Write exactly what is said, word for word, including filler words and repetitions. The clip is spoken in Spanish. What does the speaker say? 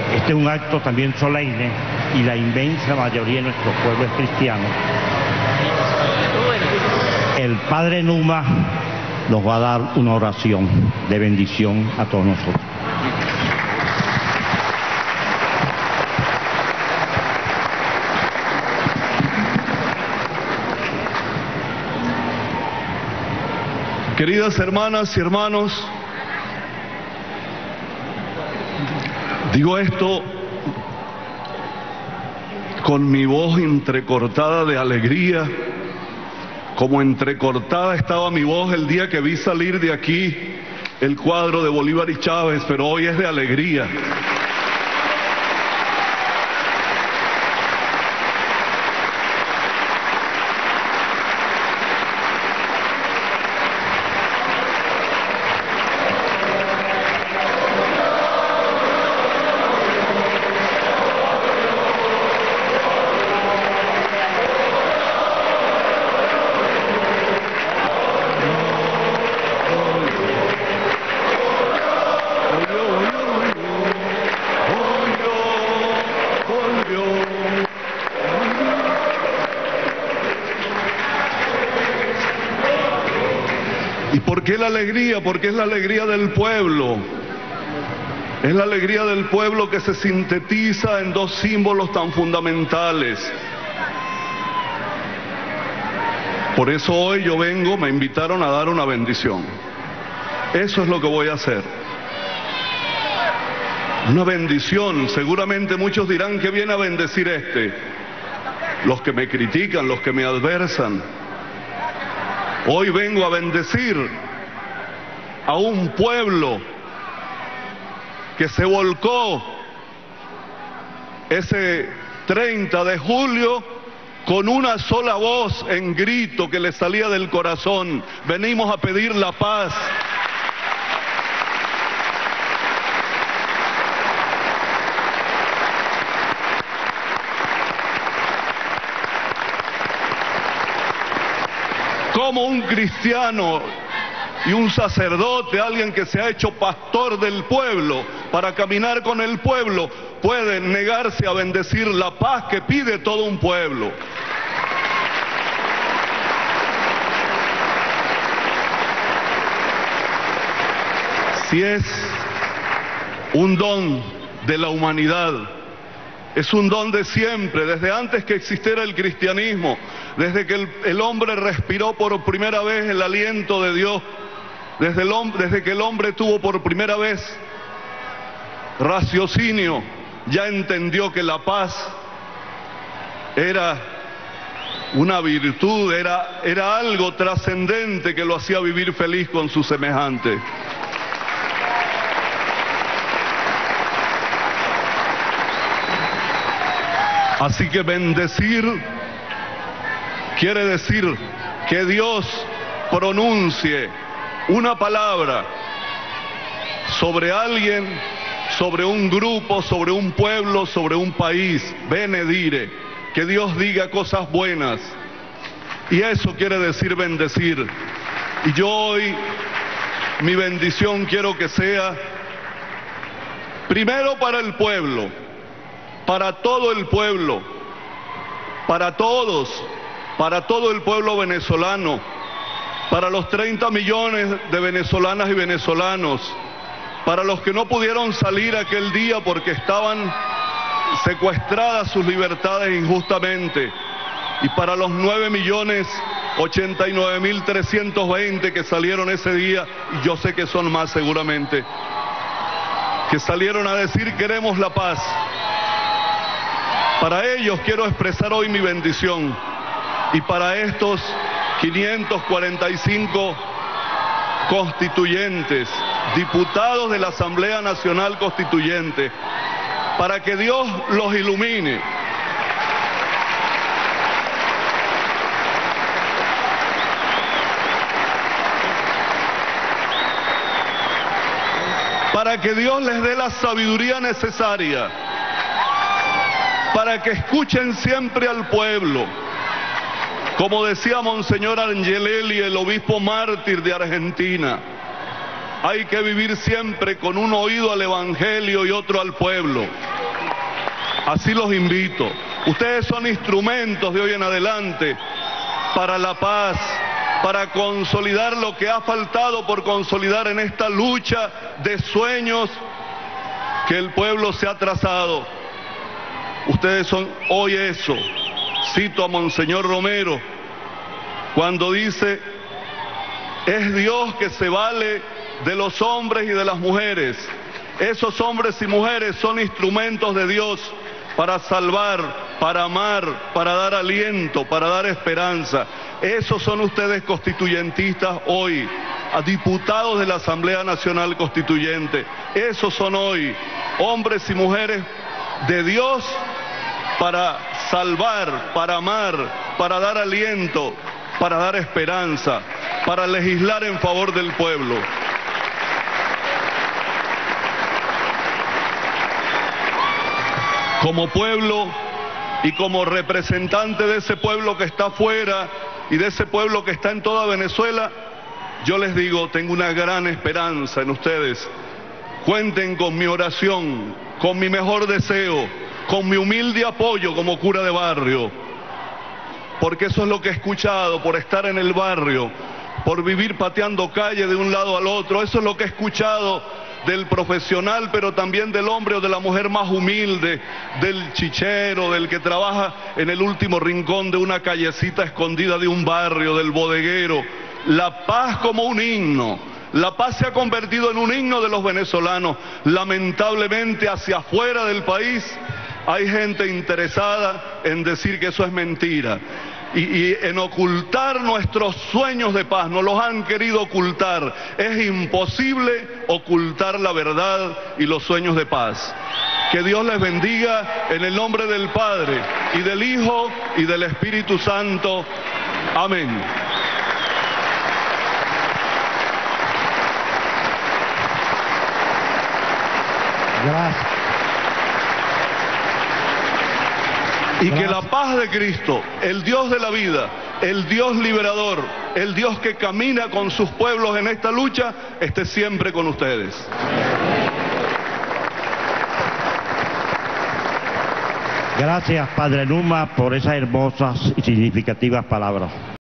Este es un acto también solemne y la inmensa mayoría de nuestro pueblo es cristiano. El Padre Numa nos va a dar una oración de bendición a todos nosotros. Queridas hermanas y hermanos, digo esto con mi voz entrecortada de alegría, como entrecortada estaba mi voz el día que vi salir de aquí el cuadro de Bolívar y Chávez, pero hoy es de alegría. ¿Y por qué la alegría? Porque es la alegría del pueblo. Es la alegría del pueblo que se sintetiza en dos símbolos tan fundamentales. Por eso hoy yo vengo, me invitaron a dar una bendición. Eso es lo que voy a hacer. Una bendición. Seguramente muchos dirán que viene a bendecir este. Los que me critican, los que me adversan. Hoy vengo a bendecir a un pueblo que se volcó ese treinta de julio con una sola voz en grito que le salía del corazón. Venimos a pedir la paz. Como un cristiano y un sacerdote, alguien que se ha hecho pastor del pueblo, para caminar con el pueblo, puede negarse a bendecir la paz que pide todo un pueblo. Si es un don de la humanidad, es un don de siempre, desde antes que existiera el cristianismo, desde que el, el hombre respiró por primera vez el aliento de Dios, desde, el, desde que el hombre tuvo por primera vez raciocinio, ya entendió que la paz era una virtud, era, era algo trascendente que lo hacía vivir feliz con su semejante. Así que bendecir quiere decir que Dios pronuncie una palabra sobre alguien, sobre un grupo, sobre un pueblo, sobre un país. Benedire, que Dios diga cosas buenas. Y eso quiere decir bendecir. Y yo hoy, mi bendición quiero que sea primero para el pueblo, para todo el pueblo, para todos, para todo el pueblo venezolano, para los treinta millones de venezolanas y venezolanos, para los que no pudieron salir aquel día porque estaban secuestradas sus libertades injustamente, y para los nueve millones ochenta y nueve mil trescientos veinte que salieron ese día, y yo sé que son más seguramente, que salieron a decir queremos la paz. Para ellos quiero expresar hoy mi bendición, y para estos quinientos cuarenta y cinco constituyentes, diputados de la Asamblea Nacional Constituyente, para que Dios los ilumine. Para que Dios les dé la sabiduría necesaria, para que escuchen siempre al pueblo. Como decía Monseñor Angelelli, el obispo mártir de Argentina, hay que vivir siempre con un oído al Evangelio y otro al pueblo. Así los invito. Ustedes son instrumentos de hoy en adelante para la paz, para consolidar lo que ha faltado por consolidar en esta lucha de sueños que el pueblo se ha trazado. Ustedes son hoy eso. Cito a Monseñor Romero cuando dice: es Dios que se vale de los hombres y de las mujeres. Esos hombres y mujeres son instrumentos de Dios para salvar, para amar, para dar aliento, para dar esperanza. Esos son ustedes constituyentistas hoy, a diputados de la Asamblea Nacional Constituyente. Esos son hoy hombres y mujeres de Dios para salvar, para amar, para dar aliento, para dar esperanza, para legislar en favor del pueblo. Como pueblo y como representante de ese pueblo que está afuera y de ese pueblo que está en toda Venezuela, yo les digo, tengo una gran esperanza en ustedes. Cuenten con mi oración, con mi mejor deseo, con mi humilde apoyo como cura de barrio, porque eso es lo que he escuchado por estar en el barrio, por vivir pateando calle de un lado al otro. Eso es lo que he escuchado del profesional, pero también del hombre o de la mujer más humilde, del chichero, del que trabaja en el último rincón de una callecita escondida de un barrio, del bodeguero. La paz como un himno. La paz se ha convertido en un himno de los venezolanos. Lamentablemente, hacia afuera del país hay gente interesada en decir que eso es mentira. Y, y en ocultar nuestros sueños de paz, nos los han querido ocultar. Es imposible ocultar la verdad y los sueños de paz. Que Dios les bendiga en el nombre del Padre, y del Hijo, y del Espíritu Santo. Amén. Gracias. Y que la paz de Cristo, el Dios de la vida, el Dios liberador, el Dios que camina con sus pueblos en esta lucha, esté siempre con ustedes. Gracias, Padre Numa, por esas hermosas y significativas palabras.